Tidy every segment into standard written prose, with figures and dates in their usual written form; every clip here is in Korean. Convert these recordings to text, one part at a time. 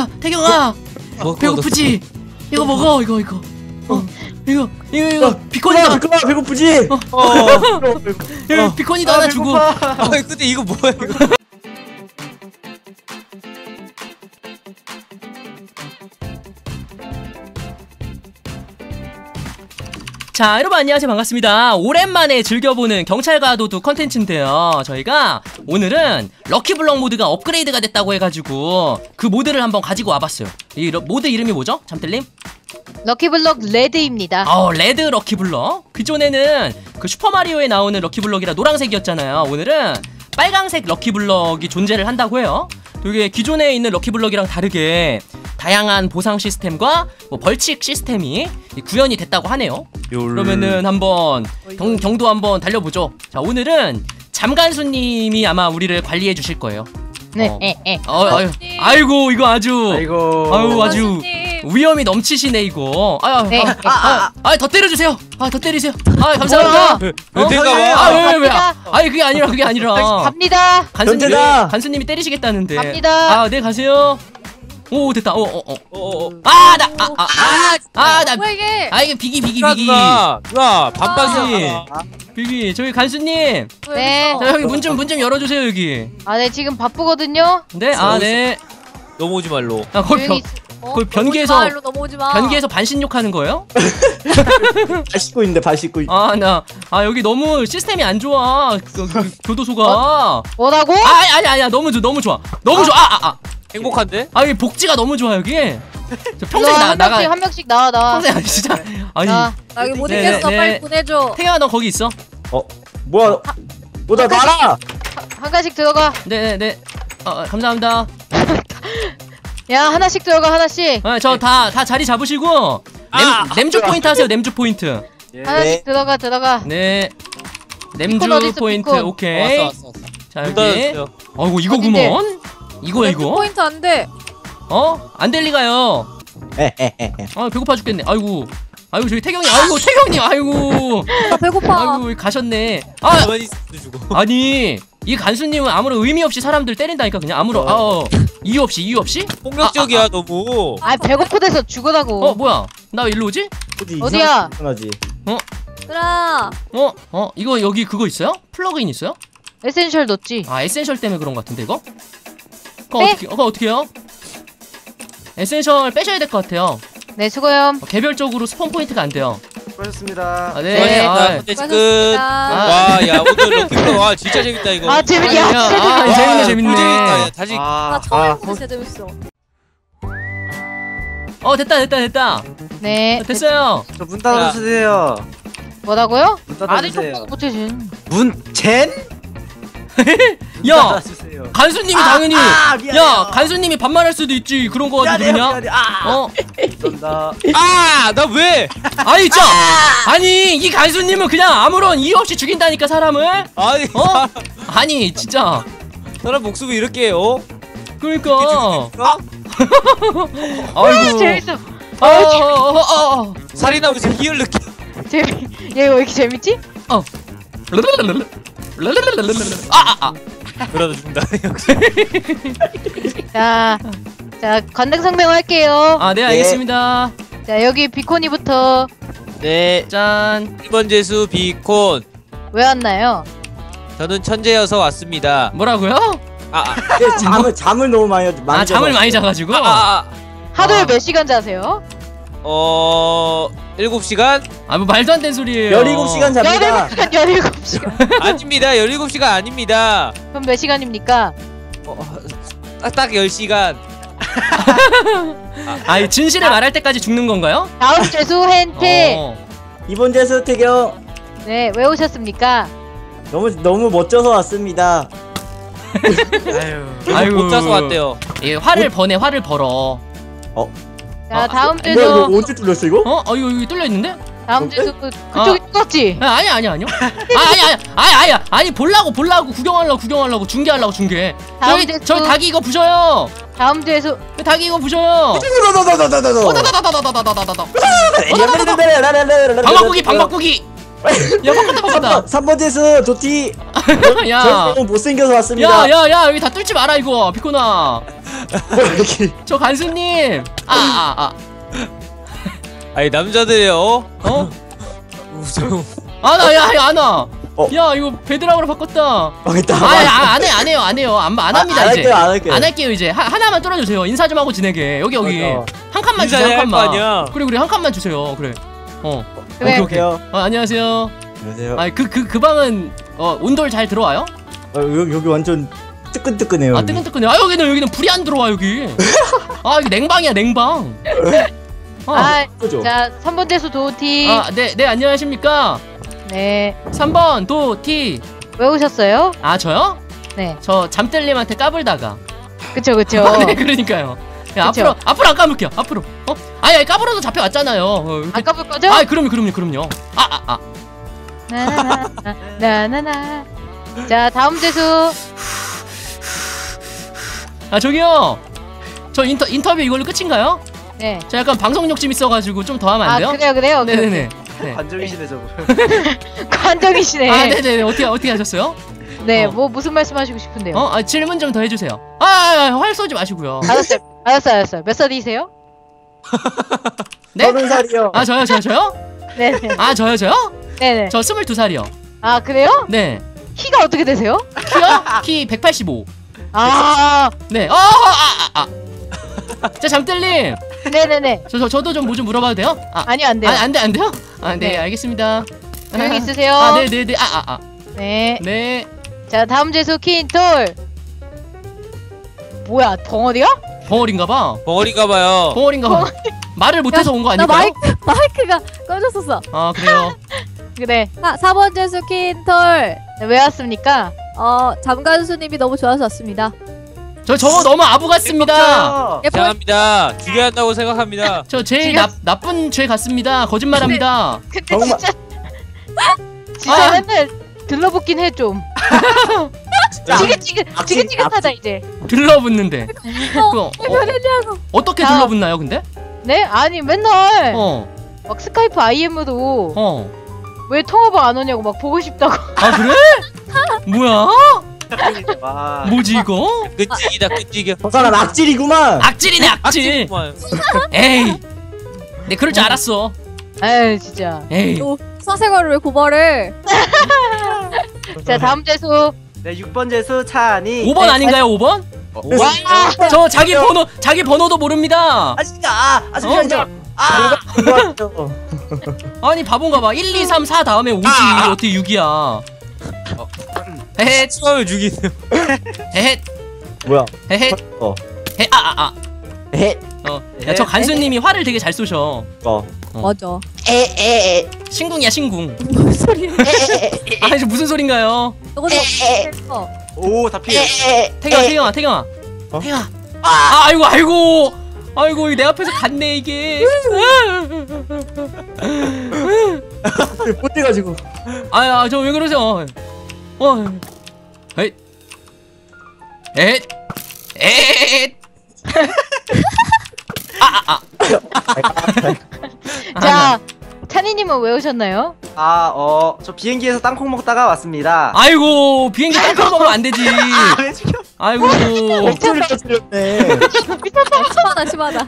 태경아 배고프지? 이거 먹어 이거 이거 비콘이다. 비콘아 배고프지? 비콘이다 하나 주고. 근데 이거 뭐야 이거? 자, 여러분 안녕하세요. 반갑습니다. 오랜만에 즐겨보는 경찰과 도둑 컨텐츠인데요. 저희가 오늘은 럭키블럭 모드가 업그레이드가 됐다고 해가지고 그 모드를 한번 가지고 와봤어요. 이 모드 이름이 뭐죠? 잠들님? 럭키블럭 레드입니다. 레드 럭키블럭. 그전에는 그 슈퍼마리오에 나오는 럭키블럭이라 노란색이었잖아요. 오늘은 빨강색 럭키블럭이 존재를 한다고 해요. 이게 기존에 있는 럭키블럭이랑 다르게 다양한 보상 시스템과 뭐 벌칙 시스템이 구현이 됐다고 하네요. 그러면은 한번 경도 한번 달려보죠. 자, 오늘은 잠간수님이 아마 우리를 관리해 주실 거예요. 네. 아이고 이거 아주 아주 위험이 넘치시네 이거. 더 때려주세요. 더 때리세요. 감사합니다. 왜? 그게 아니라. 갑니다. 간수님이 때리시겠다는데. 갑니다. 네 가세요. 오 됐다. 이게 비기. 누나 반반이. 비기 저기 간수님. 네. 자 여기 문 좀 열어주세요 여기. 네 지금 바쁘거든요. 네. 네. 넘어오지 말로. 거의 변기에서 반신욕하는 거예요? 발 씻고 있는데 발 씻고. 여기 너무 시스템이 안 좋아. 교도소가. 뭐라고? 아니야 너무 좋아. 행복한데? 여기 복지가 너무 좋아 여기. 평생 나가 한 명씩 나와. 평생 진짜. 나 여기 못 있겠어. 빨리 보내줘. 태경아 너 거기 있어. 뭐야? 나 나라. 한 가지씩 들어가. 네. 감사합니다. 야 하나씩 들어가 하나씩. 저 다 자리 잡으시고 냄주 포인트 하세요. 냄주 포인트. 하나씩 들어가. 네. 냄주 비콘 포인트. 비콘. 오케이. 왔어. 자 여기. 이거구먼. 이거. 포인트 안 돼. 안 될 리가요. 배고파 죽겠네. 아이고 저기 태경님. 태경님. 배고파. 가셨네. 가만히 있어도 주고. 아니 이 간수님은 아무런 의미 없이 사람들 때린다니까 그냥 아무런 이유 없이? 폭력적이야 너무. 배고프대서 죽으라고. 뭐야? 나 왜 일로 오지? 어디야? 그라. 이거 여기 그거 있어요? 플러그인 있어요? 에센셜 넣었지. 에센셜 때문에 그런 것 같은데 이거? 그거 어떻게 해요? 에센셜 빼셔야 될 것 같아요. 네 수고요. 개별적으로 스폰 포인트가 안 돼요. 수고하셨습니다. 네. 컨텐츠 끝. 와야 오늘 럭키블럭 진짜 재밌다 이거. 재밌네. 재밌다. 다시. 나 처음 해보는데 진짜 재밌어. 됐다. 네. 됐어요. 저 문 닫아주세요. 뭐라고요? 문 아직 닫아주세요. 좀 못해지. 젠? 야 간수님이 당연히 미안해요. 야 간수님이 반말할 수도 있지 그런 거 가지고 그냥 감사합니다. 나 왜? 진짜 아니 이 간수님은 그냥 아무런 이유 없이 죽인다니까 사람을. 아니 진짜 사람 목숨을 이렇게 그러니까 아이고 재밌어. 살인하고 지금 희열 느껴. 얘 왜 이렇게 재밌지? 그러다 죽는다. 자 관등 할게요. 네 알겠습니다. 자 여기 비코니부터. 네. 짠. 1번 재수 비콘. 왜 왔나요? 저는 천재여서 왔습니다. 뭐라고요? 잠을 너무 많이 잠을 많이 자가지고. 하루에 몇 시간 자세요? 7시간? 뭐 말도 안 되는 소리예요. 17시간 잡니다. 17시간. 아닙니다. 17시간 아닙니다. 그럼 몇 시간입니까? 딱 10시간. 진실을 말할 때까지 죽는 건가요? 다음 재수 henT. 이번 재수 태경. 네, 왜 오셨습니까? 너무 멋져서 왔습니다. 못 자서 왔대요. 화를 벌어. 자 다음 이거 재수. 언제 뚫렸어 이거? 이거 뚫려 있는데? 다음 재수 그쪽이 뚫었지? 아니요. 아니 보려고 구경하려고 중계하려고 중계. 저 닭이 이거 부셔요. 다음 재수. 닭이 이거 부셔요. 방바꾸기. 야 바꿨다. 3번 재수 조티. 야 너무 못생겨서 왔습니다. 야 여기 다 뚫지 마라 이거 비코나. 뭐야 이렇게. 저 간수님. 아니 남자들이요. 어? 무서워. 야 안아. 어. 야 이거 베드락으로 바꿨다. 망했다. 안 해요 안 합니다 안 이제. 할게요, 안 할게요. 안 할게요 이제. 하나만 뚫어주세요. 인사 좀 하고 지내게. 여기 맞아. 한 칸만 주세요 인사해야 한 할 거 칸만. 아니야. 그래 한 칸만 주세요. 그래. 그래. 오케이. 안녕하세요. 안녕하세요. 아 그 방은 온돌 잘 들어와요? 여기 완전 뜨끈뜨끈해요. 아 뜨끈뜨끈해. 아 여기는 불이 안 들어와 여기. 아 여기 냉방이야 냉방. 그죠? 자 3번 대수 도티. 네 안녕하십니까. 네. 3번 도티. 왜 오셨어요? 아 저요? 네. 저 잠들님한테 까불다가. 그쵸. 네 그러니까요. 야, 그쵸? 앞으로 안 까불게요. 앞으로. 아니 까불어도 잡혀왔잖아요. 안 까볼 거죠? 아 그럼요. 나나나. 자 다음 대수. 저기요. 저 인터뷰 이걸로 끝인가요? 네. 저 약간 방송 욕심 있어가지고 좀 더 하면 안 돼요? 그래요. 네네네. 네. 관종이시네 저거. 관정이시네. 네네네. 어떻게 하셨어요? 네. 어. 뭐 무슨 말씀하시고 싶은데요? 질문 좀 더 해주세요. 활 쏘지 마시고요. 알았어요. 몇 살이세요? 네? 30살이요. 저요? 네네. 저요? 네네. 저 22살이요. 아 그래요? 네. 키가 어떻게 되세요? 키요? 키 185. 네. 자 잠들님. 네네네. 저도 좀 뭐 좀 물어봐도 돼요? 아니요 안 돼요. 안 돼요? 네, 네. 알겠습니다. 조용히 있으세요. 네네네. 네. 네. 자 다음 재수 킨톨. 뭐야 덩어리야? 벙어리인가봐. 벙어리가봐요. 벙어리인가봐. 말을 못해서 온 거 나 아닐까요? 마이크가 꺼졌었어. 그래요. 그래. 4번 재수 킨톨. 왜 왔습니까? 잠간수님이 너무 좋아서 왔습니다. 저거 너무 아부 같습니다. 예쁜 이상합니다. 죽여야 한다고 생각합니다. 저 제일 지금- 나쁜 죄 같습니다. 거짓말합니다. 근데 정말- 진짜 맨날 들러붙긴 해 좀. 지긋지긋하다 이제. 들러붙는데. 그거 별일이냐고. 어떻게 자. 들러붙나요, 근데? 네? 아니 맨날 어. 막 스카이프 IM으로 어. 왜 통화방 안 오냐고 막 보고 싶다고. 그래? 뭐야? 와. 뭐지 이거? 끈질기다 끈질겨. 저 사람 악질이구만. 악질이네 악질. 악질구만. 에이. 내 그럴 줄 알았어. 에이 진짜. 에이. 또 사생활을 왜 고발해? 자 다음 재수. 네 6번 재수 차니. 5번 아닌가요? 5번? 저 자기 번호도 모릅니다. 잠시만요. 아니 바본가 봐. 1, 2, 3, 4 다음에 5지. 어떻게 6이야? 헤헷. 치마를 죽이세요. 헤헷. 뭐야? 헤헷. 헤. 에. 야, 저 간수님이 화를 되게 잘 쏘셔. 맞아. 신궁이야 신궁. 무슨 소리야? 저 무슨 소린가요? 저거는 어떻게 오다 피해. 태경아. 어? 태경아. 아이고 이내 앞에서 갔네 이게. 못해가지고. 저 왜 그러세요? 에잇. 자 찬이님은 왜 오셨나요? 저 비행기에서 땅콩 먹다가 왔습니다. 아이고 비행기 땅콩 먹으면 안 되지. 왜 죽여? 아이고. 목소리가 틀렸네. 심하다.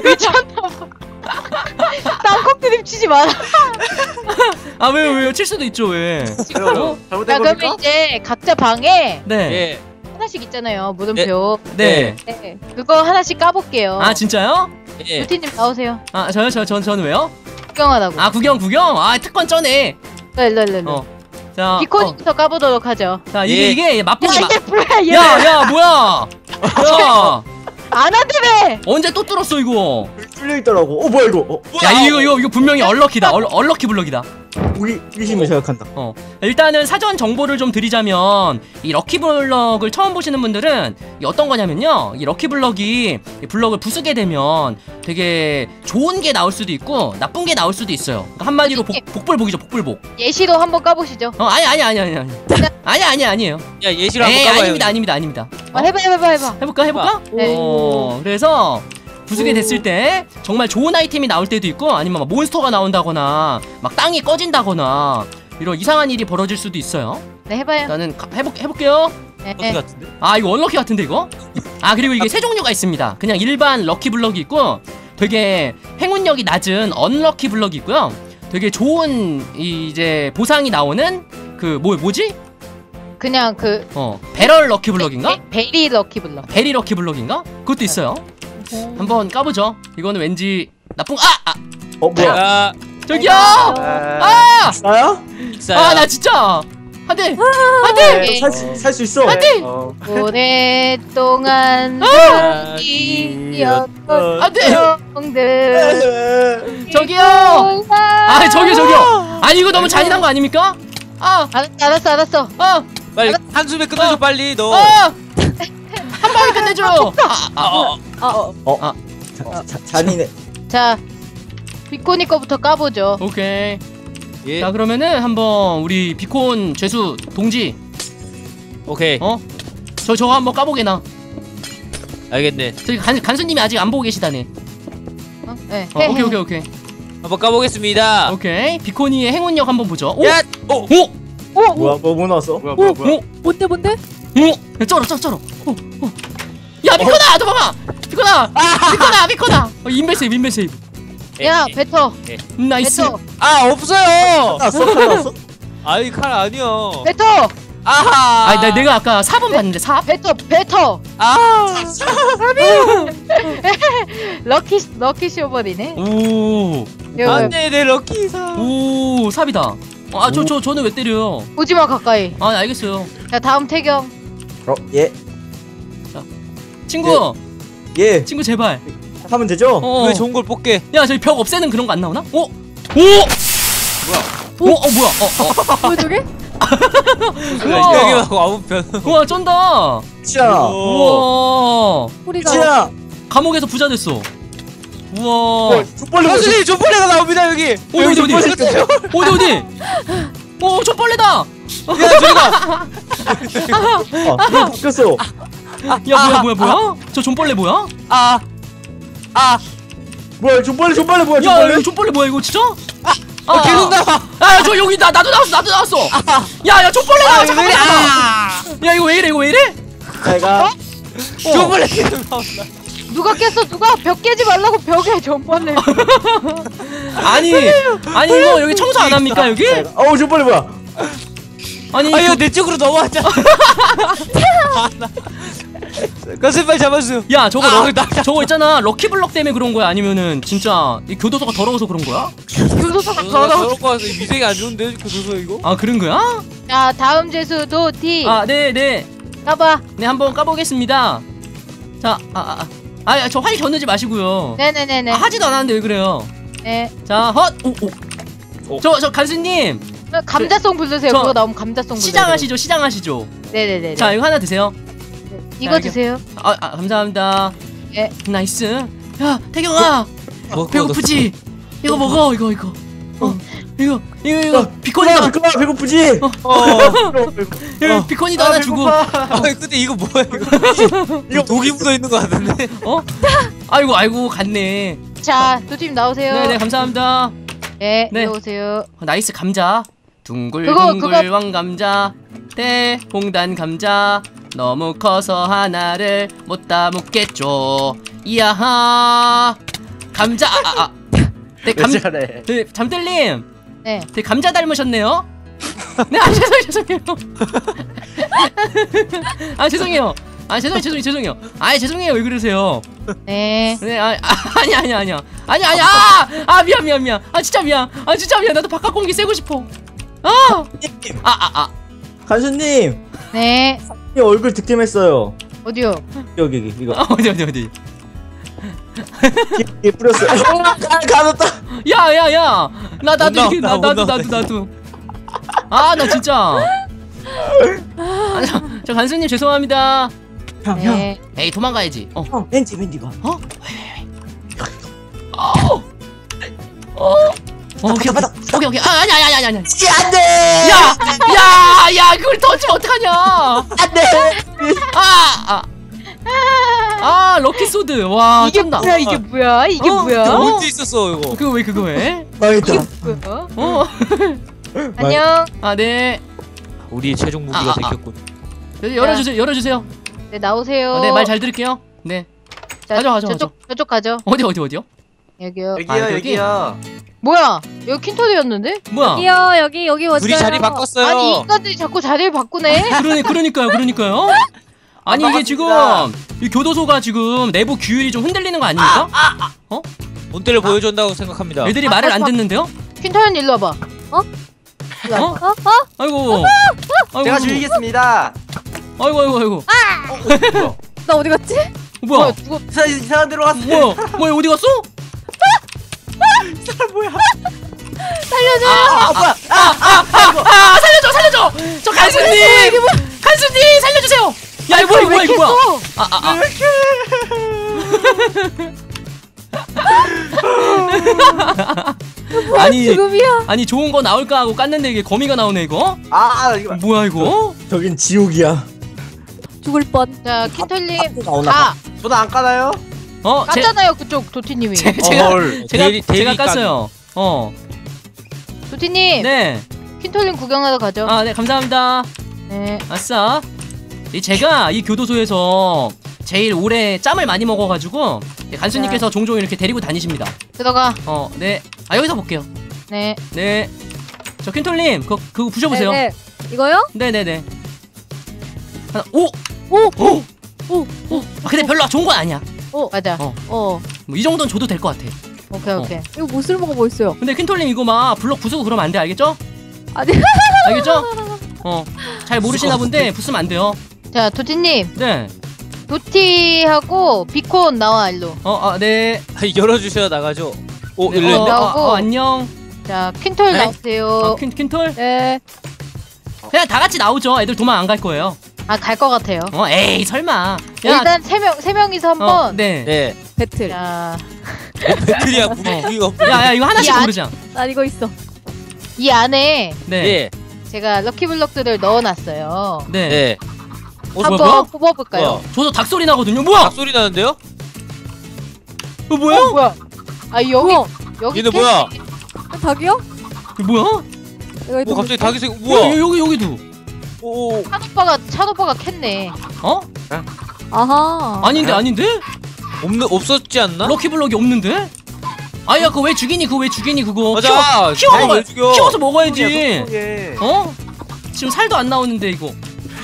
땅콩 드립 치지 마라. 왜요? 칠 수도 있죠 왜? 잘못된 자 그러면 겁니까? 이제 각자 방에 네. 예. 하나씩 있잖아요 물음표. 네. 네. 그거 하나씩 까볼게요. 진짜요? 예. 루티님 나오세요. 저는 왜요? 구경하라고. 구경. 특권 쩌네. 일로. 자. 비코님부터 까보도록 하죠. 자 예. 이게 맛보기 야 이게 뭐야 얘. 야 뭐야? 야 안 한다며. 언제 또 뚫었어 이거? 뚫려 있더라고. 뭐야 이거? 야 이거 분명히 얼럭키다. 얼럭키 블럭이다. 호기심을 생각한다. 일단은 사전 정보를 좀 드리자면 이 럭키블럭을 처음 보시는 분들은 이 어떤 거냐면요, 이 럭키블럭이 이 블럭을 부수게 되면 되게 좋은 게 나올 수도 있고 나쁜 게 나올 수도 있어요. 그러니까 한마디로 복불복이죠. 복불복. 예시로 한번 까보시죠. 아니에요. 야 예시로 한번 까봐요. 아닙니다. 해봐. 해볼까? 네. 그래서 부수게 됐을 때 정말 좋은 아이템이 나올 때도 있고, 아니면 막 몬스터가 나온다거나 막 땅이 꺼진다거나 이런 이상한 일이 벌어질 수도 있어요. 네 해봐요. 나는 해볼게요. 럭키 같은데? 아 이거 언럭키 같은데 이거? 아 그리고 이게 세 종류가 있습니다. 그냥 일반 럭키 블럭이 있고 되게 행운력이 낮은 언럭키 블럭이 있고요. 되게 좋은 이제 보상이 나오는 그 뭐지? 그냥 그 배럴 럭키 블럭인가? 베리 럭키 블럭. 베리 럭키 블럭인가? 그것도 있어요. 한번 까보죠. 이거는 왠지 나쁜 뭐야? 야, 저기요! 아, 나야? 싸야. 나 진짜 안돼 네. 살 수 있어. 오랫동안 아, 이었던 안돼 형들. 저기요! 저기요! 아니 이거 너무 잔인한 거 아닙니까? 알았어. 빨리 한숨에 끝내줘 빨리 너. 한 방에 끝내줘. 잔인해. 자, 비코니 거부터 까보죠. 오케이. 예. 자 그러면은 한번 우리 비콘 죄수 동지 오케이. 저거 한번 까보게나. 알겠네. 저기 간수님이 아직 안 보고 계시다네. 네. 오케이. 한번 까보겠습니다. 오케이. 비코니의 행운력 한번 보죠. 오! 야, 뭐야? 뭐 나왔어? 뭔데? 쩔어. 야 비코나 도망가. 비코나. 인베세이브. 야, 뱉어. 나이스. 뱉어. 없어요. 나왔어? 아이 칼 아니야. 뱉어. 아하. 내가 아까 4번 봤는데 4. 뱉어. 아. 럭키 쇼버리네. 오. 안돼 내 럭키 사. 오, 삽이다. 저는 왜 때려요? 오지마 가까이. 알겠어요. 자, 다음 태경. 예. 친구. 예. 친구 제발. 하면 되죠? 왜 좋은 걸 뽑게? 야, 저기 벽 없애는 그런 거 안 나오나? 오! 뭐야? 왜 저게? 우와. 여기하고 아무 편. 우와, 쩐다. 치아. 우와. 소리가. 치아. 감옥에서 부자 됐어. 우와. 선생님 족벌레가 나옵니다 여기. 어디? 족벌레다. 야 저기다. 이거 바뀌었어. 야, 뭐야? 저 족벌레 뭐야? 뭐야? 족벌레 뭐야? 야, 족벌레? 이거 족벌레 뭐야 이거 진짜? 계속 나와. 저 여기 나도 나왔어. 야, 족벌레 나와. 잠깐만. 야, 이거 왜 이래? 내가 족벌레 계속 나온다. 누가 깼어? 누가 벽 깨지 말라고 벽에 전번을. 아니 이거 여기 청소 안 합니까 여기? 족벌레 뭐야? 아니 아유 내 쪽으로 넘어왔잖아. 가슴 빨리 잡아주세요. 야 저거 있잖아 럭키블럭 때문에 그런 거야 아니면은 진짜 이 교도소가 더러워서 그런 거야? 교도소가 더러. 저럴 거 같아. 위생이 안 좋은데 교도소 이거? 그런 거야? 자, 다음 재수 도티. 네 까봐. 한번 까보겠습니다. 자 저 활 겨누지 마시고요. 네네네네. 하지도 않았는데 왜 그래요? 네. 자 헛! 저 간수님 감자송 부르세요. 저 그거 나오면 감자송 부르세요. 시장하시죠. 네네네. 자 이거 하나 드세요. 이거 드세요. 감사합니다. 예. 나이스. 야 태경아 배고프지? 이거 먹어 이거. 이거 비콘이다. 배고프지? 비콘이도 하나 주고. 근데 이거 뭐야 이거 독이 묻어 있는 거 같은데? 아이고 갔네. 자, 도팀 나오세요. 네네 감사합니다. 네, 네. 나오세요. 나이스 감자. 그거. 둥글둥글 왕감자. 대홍단 감자. 너무 커서 하나를 못 따먹겠죠. 이야하. 감자. 네, 잠들님. 네. 되게 감자 닮으셨네요. 네, 죄송해요. 죄송해요. 죄송해요. 왜 그러세요? 네. 네, 아니야. 미안. 진짜 미안. 나도 바깥 공기 쐬고 싶어. 간수님, 네. 이 얼굴 득템했어요. 어디요? 여기 이거. 어디. 이 뿌렸어. 가졌다. 야. 나도. 나 진짜. 저 간수님 죄송합니다. 형. 네. 에이 도망가야지. 형, 벤지가. 오케이. 아니야. 안돼. 야, 그걸 던지면 어떡하냐? 안돼. 럭키 소드. 와, 이게 쩐다. 뭐야? 이게 뭐야? 언제 있었어 이거? 그거 왜? 망했다. 뭐야? 안녕. 네. 우리의 최종 무기가 생겼군. 열어주세요. 열어주세요. 네, 나오세요. 네, 말 잘 들을게요. 네. 자, 가죠. 저쪽 가죠. 어디요? 여기요. 여기요, 아, 여기? 여기요. 뭐야? 여기 킨토리였는데? 뭐야? 여기 왔어요. 둘이 자리 바꿨어요. 아니, 이 인간들이 자꾸 자리를 바꾸네. 그러니까요. 아니 이게 지금 이 교도소가 지금 내부 규율이 좀 흔들리는 거 아닙니까? 본때를 보여준다고 생각합니다. 애들이 말을 안 듣는데요? 킨토리는 일로 와봐. 일로 어? 와봐. 아이고. 제가 죽이겠습니다. 아이고. 나 어디 갔지? 뭐야? 누가 이상한 데로 갔어. 뭐야 어디 갔어? 이 사람 뭐야? 뭐야? 살려줘! 저 간수님! 간수님 살려주세요! 야 이거 뭐야 이거 뭐야? 아니 지금이야. 아니 좋은 거 나올까 하고 깠는데 이게 거미가 나오네 이거? 이거 뭐야 이거? 저긴 지옥이야. 죽을 뻔. 자, 킨토리님 나오나 가. 저도 안 까나요? 깠잖아요, 그쪽 도티님이. 제가 대리 깠어요. 도티님, 네. 킨토리님 구경하러 가죠. 네 감사합니다. 네. 아싸. 제가 이 교도소에서 제일 오래 짬을 많이 먹어가지고 간수님께서 종종 이렇게 데리고 다니십니다. 들어가. 네. 여기서 볼게요. 네. 네. 저 퀸톨님 그거 부셔보세요. 네. 이거요? 네네네. 하나, 오. 근데 별로 좋은 건 아니야. 맞아. 뭐 이 정도는 줘도 될 것 같아. 오케이. 이거 못 쓸모가 뭐 있어요? 근데 퀸톨님 이거 막 블럭 부수고 그러면 안 돼, 알겠죠? 아니. 알겠죠? 잘 모르시나 본데 부수면 안 돼요. 자, 도티님. 네. 도티하고 비콘 나와 일로. 네. 열어주셔야 나가죠. 네, 일로 나오고. 안녕. 자, 퀸톨 네? 나오세요. 퀸톨? 네. 그냥 다 같이 나오죠. 애들 도망 안 갈 거예요. 갈 것 같아요. 에이 설마. 일단 세 명이서 한번. 네. 네. 배틀. 자, 배틀이야. 우리가. 야 이거 하나씩 고르자. 난 이거 있어. 이 안에 네. 네. 제가 럭키블럭들을 넣어놨어요. 네. 네. 한번 뭐야? 뽑아볼까요? 뭐야? 저도 닭 소리 나거든요. 뭐야? 소리 나는데요? 뭐야? 뭐야? 여기 얘네 뭐야? 닭이요? 이거 뭐야? 이거 갑자기 닭이 생. 뭐야? 여기도. 오. 찬오빠가 캤네. 아하. 아닌데? 없었지 않나? 럭키블럭이 없는데? 아야 그거 왜 죽이니 그거 맞아. 키워 아니, 먹어 왜 죽여? 키워서 먹어야지. 예. 지금 살도 안 나오는데 이거.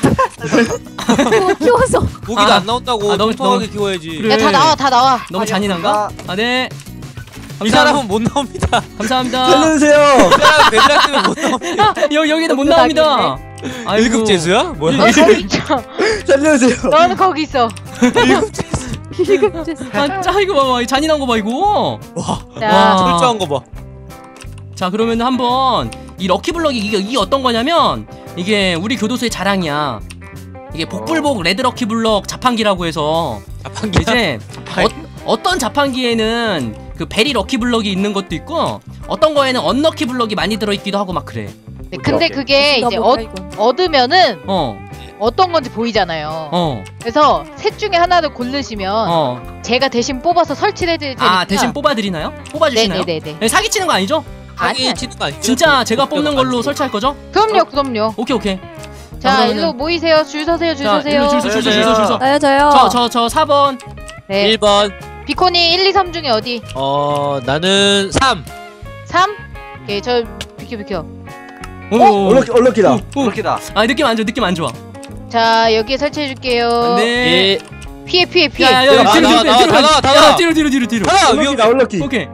이거 키워서. 고기도 아. 안 나온다고. 너무 통통하게 키워야지. 그래. 야, 다 나와. 너무 잔인한가? 네. 이 사람은 못 나옵니다. 감사합니다. 살려주세요. 이 사람 배드락 때문에 못 나옵니다. 여기는 못 나옵니다. 아이고. 1급 재수야? 뭐야? 거기 있죠. 살려주세요. 너는 거기 있어. 1급 재수. 이거 봐봐. 이 잔인한 거 봐 이거. 자, 와. 철저한 거 봐. 자 그러면 한번 이 럭키블럭이 이게 어떤 거냐면 이게 우리 교도소의 자랑이야. 이게 복불복 레드 럭키블럭 자판기라고 해서 자판기. 이제 어떤 자판기에는 그 베리 럭키블럭이 있는 것도 있고 어떤 거에는 언럭키블럭이 많이 들어있기도 하고 막 그래. 네, 근데 그게 이제 뭐야, 이거. 얻으면은 어. 어떤 건지 보이잖아요. 어. 그래서 셋 중에 하나를 고르시면 제가 대신 뽑아서 설치를 해드릴 테니까. 대신 뽑아드리나요? 뽑아주시나요? 네네네. 네, 사기치는 거 아니죠? 사기 치는 거 아니죠? 진짜 제가 뽑는 걸로 설치할 거죠? 그럼요. 오케이. 자, 그러면은- 일로 모이세요. 줄 서세요. 자, 일로 줄 서. 저요. 저 4번. 네. 1번. 비콘이 1, 2, 3 중에 어디? 나는 3. 3? 오케이, 저 비켜. 얼럭키다. 그렇게다. 느낌 안 좋아. 자, 여기에 설치해줄게요. 네. 피해. 야, 나와. 뒤로. 하나 얼럭키다. 얼럭키. 오케이.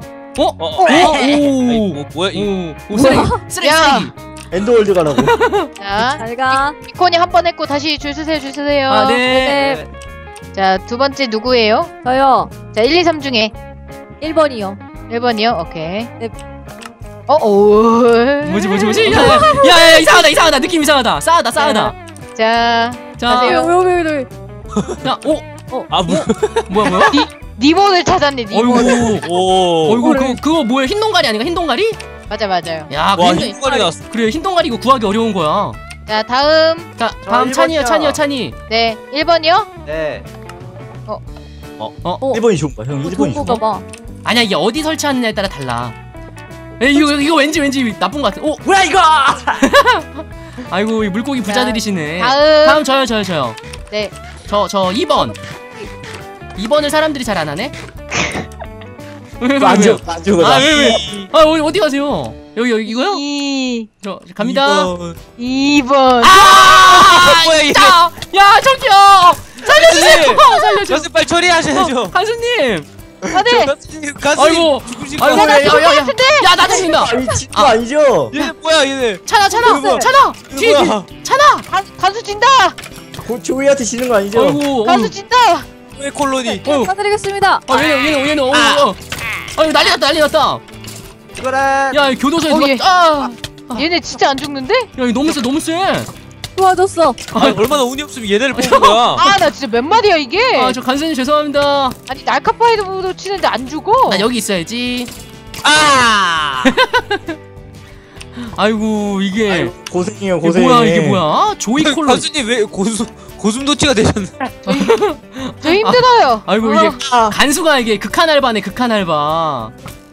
아이고, 뭐야 이. 쓰레기. 야. 엔더월드 가라고. 자, 잘 가. 비콘이 한 번 했고 다시 줄 서세요. 네. 자, 두 번째 누구예요? 저요. 자, 1, 2, 3 중에 1번이요. 1번이요? 오케이. 네. 뭐지? 야, 이상하다. 느낌 이상하다. 싸하다. 자, 자, 가세요. 왜. 야, 뭐야? 니몬을 찾았네, 니몬. 어이구, 그거 뭐야? 흰 동가리 아닌가? 흰 동가리? 맞아요. 야, 와, 흰머리 나왔어. 그래, 흰 동가리 이거 구하기 어려운 거야. 자, 다음. 자, 다음 찬이요. 찬이. 네, 1번이요? 네. 1번이 좋은 거야. 형 1번이 좋은 좋은 거 거야. 봐. 아니야, 이게 어디 설치하느냐에 따라 달라. 이거 왠지 나쁜 거 같아. 뭐야 이거? 아이고 이 물고기 부자들이시네. 다음. 저요. 네. 저 2번. 2번을 사람들이 잘 안 하네. 안 죽어. 왜? 아 어디 가세요? 여기 이거요? 저 갑니다. 2번. 뭐야, 이게. 있다. 야 저기요. 살려주세요. 살려줘. 연습 빨리 처리하셔야죠. 간수님. 아, 네. 아이고. 아이고 야, 나 죽을 것 야야야. 같은데? 야 나 죽는다. 아니 진짜 아니죠? 얘네 뭐야 얘네. 차나. 뒤에 뭐야? 차나. 간수 진다. 조이한테 지는 거 아니죠? 아이고. 간수 진다. 왜 콜로니? 축하드리겠습니다. 얘는 아이고 난리 났다. 죽어라. 야 교도소에 어, 누가 얘. 아. 얘네 진짜 안 죽는데? 야 이거 너무 세. 도와줬어. 얼마나 운이 없으면 얘네를 뽑은 거야. 아, 나 진짜 몇 마디야 이게? 저 간수님 죄송합니다. 아니 날카파이드도 치는데 안 죽어? 나 여기 있어야지. 아! 아이고 이게 고생이에요 이게 고생. 뭐야 이게 뭐야? 조이 콜로. 간수님 왜 고슴도치가 되셨나? 저 힘들어요. 아이고 이게 간수가 이게 극한 알바네 극한 알바.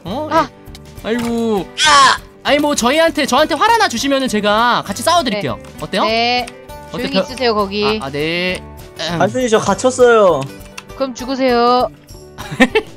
아이고. 아니 뭐 저한테 활 하나 주시면은 제가 같이 싸워드릴게요. 어때요? 네. 어때, 조용히 있으세요 거기. 네. 한순이 저 갇혔어요. 그럼 죽으세요.